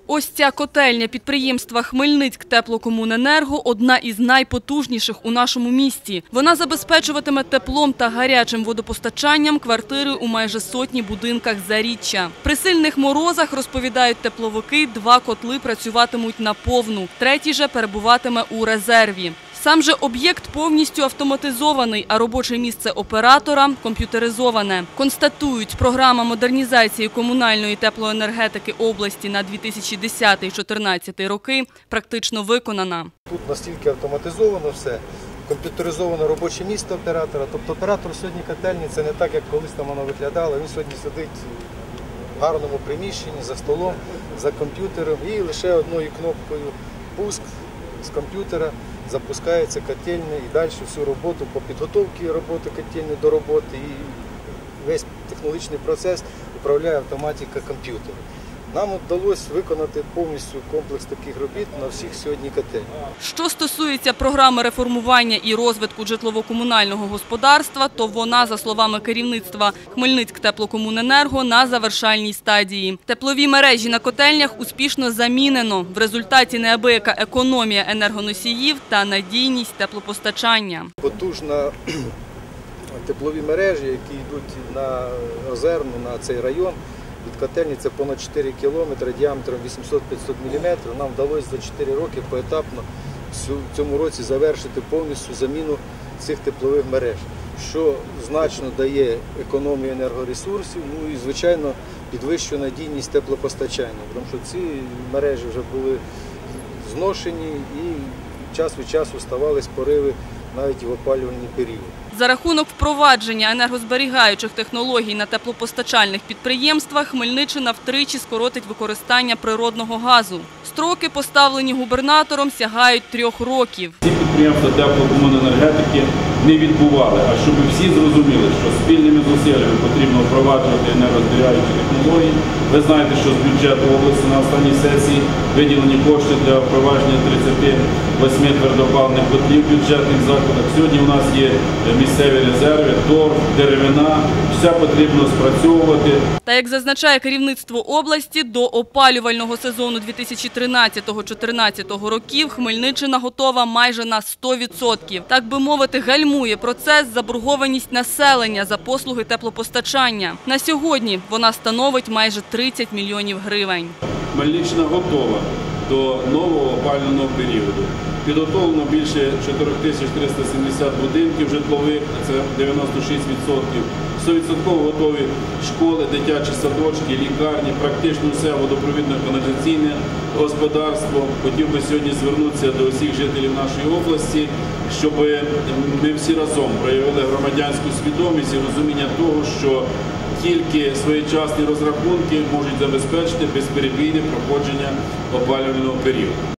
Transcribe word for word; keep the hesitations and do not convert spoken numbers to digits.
Ось ця котельня підприємства «Хмельницьктеплокомуненерго» – одна із найпотужніших у нашому місті. Вона забезпечуватиме теплом та гарячим водопостачанням квартири у майже сотні будинках Заріччя. При сильних морозах, розповідають тепловики, два котли працюватимуть наповну, третій же перебуватиме у резерві. Сам же об'єкт повністю автоматизований, а робоче місце оператора – комп'ютеризоване. Констатують, програма модернізації комунальної теплоенергетики області на дві тисячі десятий - дві тисячі чотирнадцятий роки практично виконана. Тут настільки автоматизовано все, комп'ютеризовано робоче місце оператора. Тобто оператор сьогодні котельні – це не так, як колись там воно виглядало. Він сьогодні сидить в гарному приміщенні, за столом, за комп'ютером і лише одною кнопкою «пуск» з комп'ютера запускається котельня і далі всю роботу по підготовці роботи котельні до роботи і весь технологічний процес управляє автоматика комп'ютера. Нам вдалося виконати повністю комплекс таких робіт на всіх сьогодні котельнях. Що стосується програми реформування і розвитку житлово-комунального господарства, то вона, за словами керівництва «Хмельницьктеплокомуненерго», на завершальній стадії. Теплові мережі на котельнях успішно замінено. В результаті неабияка економія енергоносіїв та надійність теплопостачання. Потужна теплові мережі, які йдуть на Озерну, на цей район, від котельні це понад чотири кілометри діаметром вісімсот - п'ятсот міліметрів. Нам вдалося за чотири роки поетапно в цьому році завершити повністю заміну цих теплових мереж, що значно дає економію енергоресурсів, ну і, звичайно, підвищує надійність теплопостачання, тому що ці мережі вже були зношені і час від часу ставались пориви навіть і в опалювальний період. За рахунок впровадження енергозберігаючих технологій на теплопостачальних підприємствах Хмельниччина втричі скоротить використання природного газу. Строки, поставлені губернатором, сягають трьох років. Ці підприємства теплокомуненергетики не відбували, а щоб всі зрозуміли, що спільними зусиллями потрібно впроваджувати енергозберігаючі технології. Ви знаєте, що з бюджету області на останній сесії виділені кошти для впровадження тридцяти восьми твердопаливних котлів в бюджетних закладах. Сьогодні у нас є місцеві резерви, торф, деревина. Все потрібно спрацьовувати. Та, як зазначає керівництво області, до опалювального сезону дві тисячі тринадцятого - дві тисячі чотирнадцятого років Хмельниччина готова майже на сто відсотків. Так би мовити, гальмує процес заборгованість населення за послуги теплопостачання. На сьогодні вона становить майже тридцять мільйонів гривень. Хмельниччина готова до нового опалювального періоду. Підготовлено більше чотирьох тисяч триста сімдесят будинків житлових, це дев'яносто шість відсотків. сто відсотків готові школи, дитячі садочки, лікарні, практично все водопровідно-каналізаційне господарство. Хотів би сьогодні звернутися до усіх жителів нашої області, щоб ми всі разом проявили громадянську свідомість і розуміння того, що тільки своєчасні розрахунки можуть забезпечити безперебійне проходження опалювального періоду.